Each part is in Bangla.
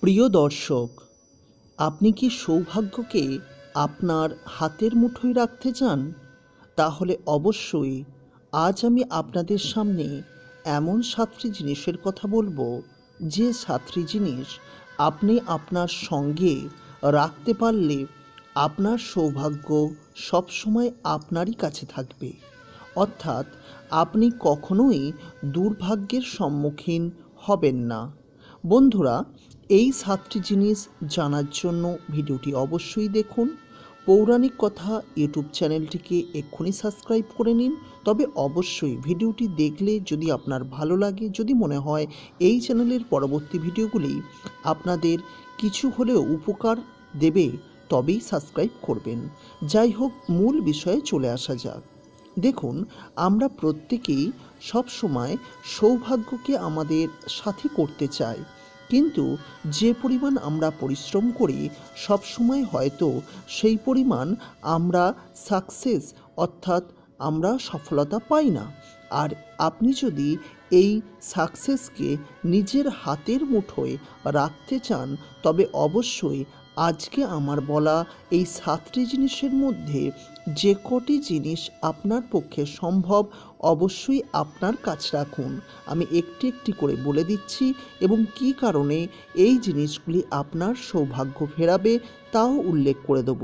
প্রিয় দর্শক, আপনি কি সৌভাগ্যকে আপনার হাতের মুঠোয় রাখতে চান? তাহলে অবশ্যই আজ আমি আপনাদের সামনে এমন 7টি জিনিসের কথা বলবো, যে 7টি জিনিস আপনি আপনার সঙ্গে রাখতে পারলে আপনার সৌভাগ্য সবসময় আপনারই কাছে থাকবে। অর্থাৎ আপনি কখনোই দুর্ভাগ্যের সম্মুখীন হবেন না। বন্ধুরা, এই 7টি জিনিস জানার জন্য ভিডিওটি অবশ্যই দেখুন। পৌরাণিক কথা ইউটিউব চ্যানেলটিকে এক্ষুনি সাবস্ক্রাইব করে নিন। তবে অবশ্যই ভিডিওটি দেখলে যদি আপনার ভালো লাগে, যদি মনে হয় এই চ্যানেলের পরবর্তী ভিডিওগুলি আপনাদের কিছু হলেও উপকার দেবে, তবেই সাবস্ক্রাইব করবেন। যাই হোক, মূল বিষয়ে চলে আসা যাক। দেখুন, আমরা প্রত্যেকেই সবসময় সৌভাগ্যকে আমাদের সাথী করতে চাই, কিন্তু যে পরিমাণ আমরা পরিশ্রম করি সবসময় হয়তো সেই পরিমাণ আমরা সাকসেস অর্থাৎ আমরা সফলতা পাই না। আর আপনি যদি এই সাকসেসকে নিজের হাতের মুঠোয় রাখতে চান, তবে অবশ্যই আজকে আমার বলা এই 7টি জিনিসের মধ্যে যে কটি জিনিস আপনার পক্ষে সম্ভব অবশ্যই আপনার কাছে রাখুন। আমি একটি একটি করে বলে দিচ্ছি এবং কী কারণে এই জিনিসগুলি আপনার সৌভাগ্য ফেরাবে তাও উল্লেখ করে দেব।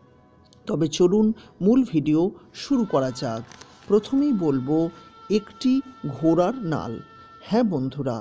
তবে চলুন মূল ভিডিও শুরু করা যাক। প্রথমেই বলবো একটি ঘোড়ার নাল। হ্যাঁ বন্ধুরা,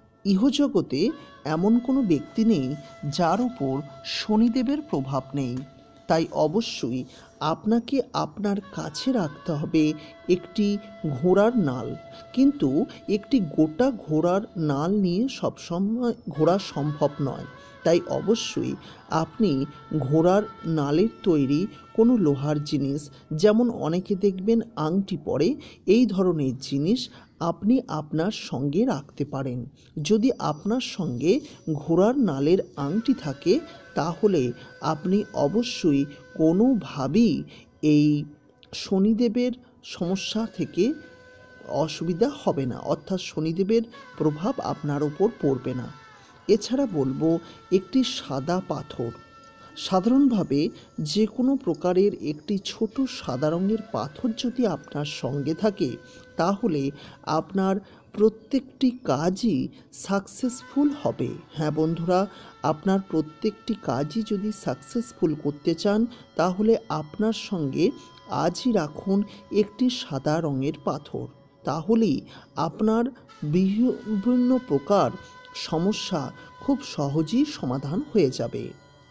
ইহজগতে এমন কোনো ব্যক্তি নেই যার উপর শনিদেবের প্রভাব নেই। তাই অবশ্যই আপনাকে আপনার কাছে রাখতে হবে একটি ঘোড়ার নাল। কিন্তু একটি গোটা ঘোড়ার নাল নিয়ে সবসময় ঘোরা সম্ভব নয়। তাই অবশ্যই আপনি ঘোড়ার নালের তৈরি কোনো লোহার জিনিস, যেমন অনেকে দেখবেন আংটি পরে, এই ধরনের জিনিস আপনি আপনার সঙ্গে রাখতে পারেন। যদি আপনার সঙ্গে ঘোড়ার নালের আংটি থাকে, তাহলে আপনি অবশ্যই কোনোভাবেই এই শনিদেবের সমস্যা থেকে অসুবিধা হবে না, অর্থাৎ শনিদেবের প্রভাব আপনার উপর পড়বে না। এছাড়া বলবো একটি সাদা পাথর। সাধারণভাবে যে কোনো প্রকারের একটি ছোট সাদা রঙের পাথর যদি আপনার সঙ্গে থাকে, তাহলে আপনার প্রত্যেকটি কাজই সাকসেসফুল হবে। হ্যাঁ বন্ধুরা, আপনার প্রত্যেকটি কাজই যদি সাকসেসফুল করতে চান, তাহলে আপনার সঙ্গে আজই রাখুন একটি সাদা রঙের পাথর। তাহলেই আপনার বিভিন্ন প্রকার সমস্যা খুব সহজেই সমাধান হয়ে যাবে।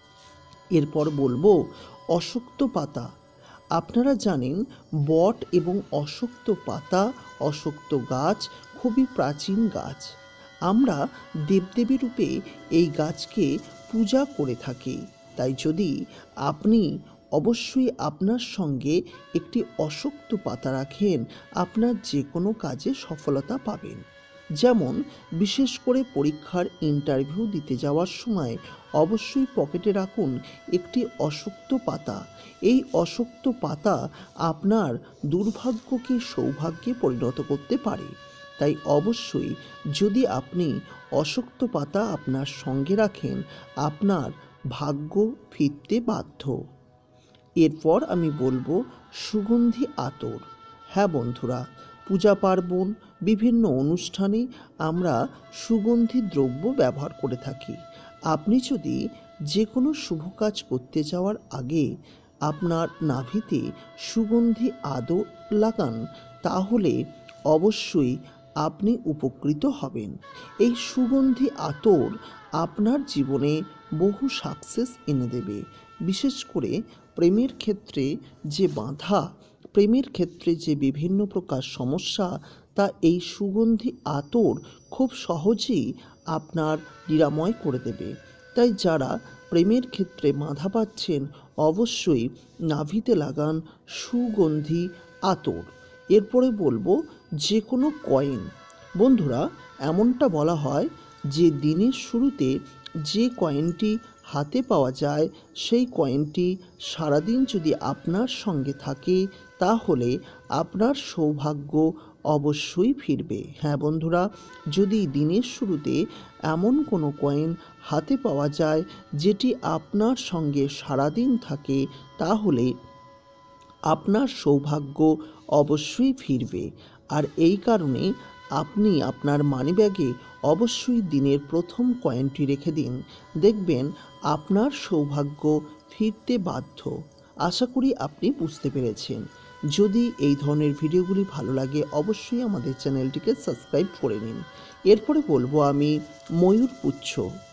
এরপর বলবো অশক্ত পাতা। আপনারা জানেন বট এবং অশক্ত পাতা, অশক্ত গাছ খুবই প্রাচীন গাছ। আমরা দেবদেবী রূপে এই গাছকে পূজা করে থাকি। তাই যদি আপনি অবশ্যই আপনার সঙ্গে একটি অশক্ত পাতা রাখেন, আপনার যে কোনো কাজে সফলতা পাবেন। যেমন বিশেষ করে পরীক্ষার ইন্টারভিউ দিতে যাওয়ার সময় অবশ্যই পকেটে রাখুন একটি অশক্ত পাতা। এই অশক্ত পাতা আপনার দুর্ভাগ্যকে সৌভাগ্যে পরিণত করতে পারে। তাই অবশ্যই যদি আপনি অশক্ত পাতা আপনার সঙ্গে রাখেন, আপনার ভাগ্য ফিরতে বাধ্য। এরপর আমি বলবো সুগন্ধি আতর। হ্যাঁ বন্ধুরা, পূজা পার্বণ বিভিন্ন অনুষ্ঠানে আমরা সুগন্ধি দ্রব্য ব্যবহার করে থাকি। আপনি যদি যে কোনো শুভ কাজ করতে যাওয়ার আগে আপনার নাভিতে সুগন্ধি আতর লাগান, তাহলে অবশ্যই আপনি উপকৃত হবেন। এই সুগন্ধি আতর আপনার জীবনে বহু সাকসেস এনে দেবে। বিশেষ করে প্রেমের ক্ষেত্রে যে বাধা, প্রেমের ক্ষেত্রে যে বিভিন্ন প্রকার সমস্যা, তা এই সুগন্ধি আতর খুব সহজেই আপনার নিরাময় করে দেবে। তাই যারা প্রেমের ক্ষেত্রে বাধা পাচ্ছেন, অবশ্যই নাভিতে লাগান সুগন্ধি আতর। এরপরে বলবো যে কোনো কয়েন। বন্ধুরা, এমনটা বলা হয় যে দিনের শুরুতে যে কয়েনটি হাতে পাওয়া যায়, সেই কয়েনটি সারাদিন যদি আপনার সঙ্গে থাকে, তাহলে আপনার সৌভাগ্য অবশ্যই ফিরবে। হ্যাঁ বন্ধুরা, যদি দিনের শুরুতে এমন কোনো কয়েন হাতে পাওয়া যায় যেটি আপনার সঙ্গে সারাদিন থাকে, তাহলে আপনার সৌভাগ্য অবশ্যই ফিরবে। আর এই কারণে আপনি আপনার মানিব্যাগে অবশ্যই দিনের প্রথম কয়েনটি রেখে দিন, দেখবেন আপনার সৌভাগ্য ফিরতে বাধ্য। আশা করি আপনি বুঝতে পেরেছেন। যদি এই ধরনের ভিডিওগুলি ভালো লাগে অবশ্যই আমাদের চ্যানেলটিকে সাবস্ক্রাইব করে নিন। এরপরে বলবো আমি ময়ূরপুচ্ছ।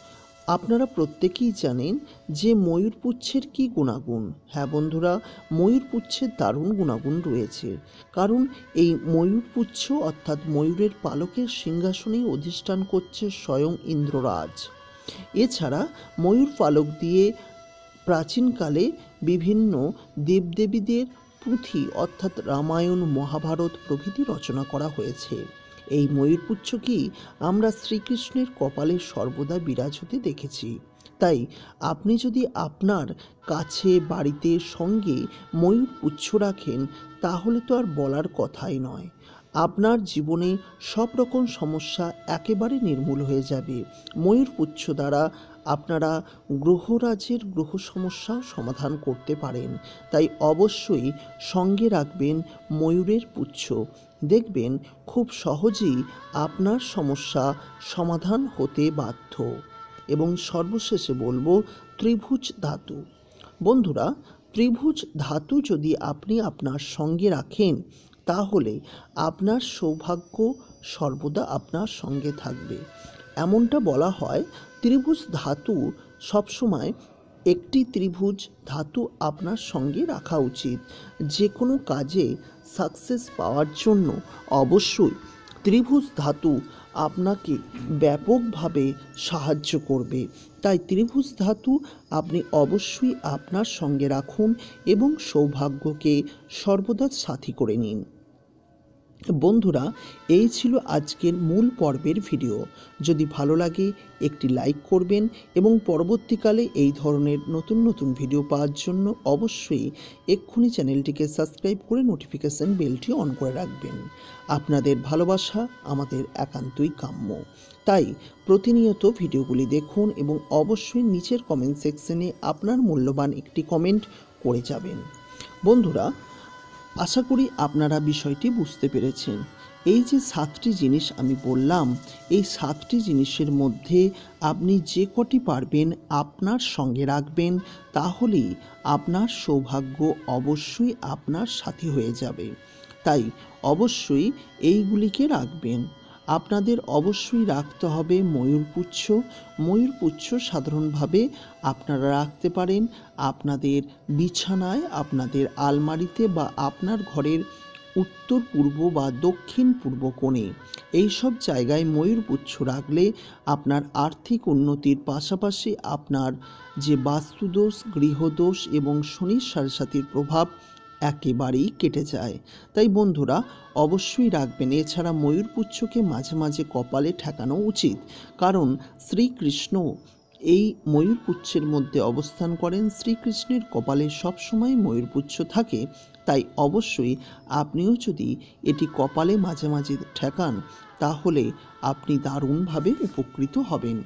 আপনারা প্রত্যেকেই জানেন যে ময়ূরপুচ্ছের কী গুণাগুণ। হ্যাঁ বন্ধুরা, ময়ূরপুচ্ছের দারুণ গুণাগুণ রয়েছে। কারণ এই ময়ূরপুচ্ছ অর্থাৎ ময়ূরের পালকের সিংহাসনেই অধিষ্ঠান করছে স্বয়ং ইন্দ্ররাজ। এছাড়া ময়ূর পালক দিয়ে প্রাচীনকালে বিভিন্ন দেবদেবীদের পুঁথি অর্থাৎ রামায়ণ, মহাভারত প্রভৃতি রচনা করা হয়েছে। এই ময়ূরপুচ্ছকেই আমরা শ্রীকৃষ্ণের কপালে সর্বদা বিরাজ হতে দেখেছি। তাই আপনি যদি আপনার কাছে, বাড়িতে, সঙ্গে ময়ূরপুচ্ছ রাখেন, তাহলে তো আর বলার কথাই নয়। আপনার জীবনে সব রকম সমস্যা একেবারে নির্মূল হয়ে যাবে। ময়ূরপুচ্ছ দ্বারা আপনারা গ্রহরাজের গ্রহ সমস্যাও সমাধান করতে পারেন। তাই অবশ্যই সঙ্গে রাখবেন ময়ূরের পুচ্ছ। দেখবেন খুব সহজেই আপনার সমস্যা সমাধান হতে বাধ্য। এবং সর্বশেষে বলবো ত্রিভুজ ধাতু। বন্ধুরা, ত্রিভুজ ধাতু যদি আপনি আপনার সঙ্গে রাখেন, তাহলে আপনার সৌভাগ্য সর্বদা আপনার সঙ্গে থাকবে। এমনটা বলা হয়, ত্রিভুজ ধাতু সবসময় একটি ত্রিভুজ ধাতু আপনার সঙ্গে রাখা উচিত। যে কোনো কাজে সাকসেস পাওয়ার জন্য অবশ্যই ত্রিভুজ ধাতু আপনাকে ব্যাপকভাবে সাহায্য করবে। তাই ত্রিভুজ ধাতু আপনি অবশ্যই আপনার সঙ্গে রাখুন এবং সৌভাগ্যকে সর্বদা সাথী করে নিন। বন্ধুরা, এই ছিল আজকের মূল পর্বের ভিডিও। যদি ভালো লাগে একটি লাইক করবেন এবং পরবর্তীকালে এই ধরনের নতুন নতুন ভিডিও পাওয়ার জন্য অবশ্যই এক্ষুনি চ্যানেলটিকে সাবস্ক্রাইব করে নোটিফিকেশন বেলটি অন করে রাখবেন। আপনাদের ভালোবাসা আমাদের একান্তই কাম্য। তাই প্রতিনিয়ত ভিডিওগুলি দেখুন এবং অবশ্যই নিচের কমেন্ট সেকশনে আপনার মূল্যবান একটি কমেন্ট করে যাবেন। বন্ধুরা, আশা করি আপনারা বিষয়টি বুঝতে পেরেছেন। এই যে 7টি জিনিস আমি বললাম, এই 7টি জিনিসের মধ্যে আপনি যে কটি পারবেন আপনার সঙ্গে রাখবেন, তাহলেই আপনার সৌভাগ্য অবশ্যই আপনার সাথী হয়ে যাবে। তাই অবশ্যই এইগুলিকে রাখবেন। আপনাদের অবশ্যই রাখতে হবে ময়ূরপুচ্ছ। ময়ূরপুচ্ছ সাধারণভাবে আপনারা রাখতে পারেন আপনাদের বিছানায়, আপনাদের আলমারিতে বা আপনার ঘরের উত্তর পূর্ব বা দক্ষিণ পূর্ব কোণে। এই সব জায়গায় ময়ূরপুচ্ছ রাখলে আপনার আর্থিক উন্নতির পাশাপাশি আপনার যে বাস্তুদোষ, গৃহদোষ এবং শনির সাড়েসাতির প্রভাব একেবারেই কেটে যায়। তাই বন্ধুরা অবশ্যই রাখবেন। এছাড়া ময়ূরপুচ্ছকে মাঝে মাঝে কপালে ঠেকানো উচিত, কারণ শ্রীকৃষ্ণ এই ময়ূরপুচ্ছের মধ্যে অবস্থান করেন। শ্রীকৃষ্ণের কপালে সবসময় ময়ূরপুচ্ছ থাকে। তাই অবশ্যই আপনিও যদি এটি কপালে মাঝে মাঝে ঠেকান, তাহলে আপনি দারুণভাবে উপকৃত হবেন।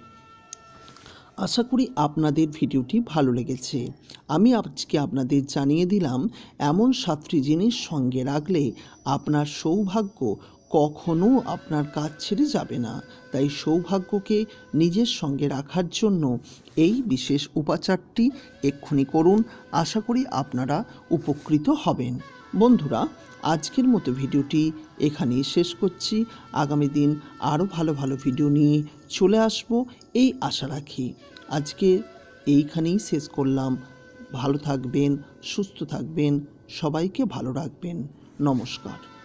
আশা করি আপনাদের ভিডিওটি ভালো লেগেছে। আমি আজকে আপনাদের জানিয়ে দিলাম এমন 7টি জিনিস সঙ্গে রাখলে আপনার সৌভাগ্য কখনো আপনার কাছ ছেড়ে যাবে না। তাই সৌভাগ্যকে নিজের সঙ্গে রাখার জন্য এই বিশেষ উপাচারটি এক্ষুনি করুন। আশা করি আপনারা উপকৃত হবেন। বন্ধুরা, আজকের মতো ভিডিওটি এখানেই শেষ করছি। আগামী দিন আরও ভালো ভালো ভিডিও নিয়ে চলে আসব এই আশা রাখি। আজকে এইখানেই শেষ করলাম। ভালো থাকবেন, সুস্থ থাকবেন, সবাইকে ভালো রাখবেন। নমস্কার।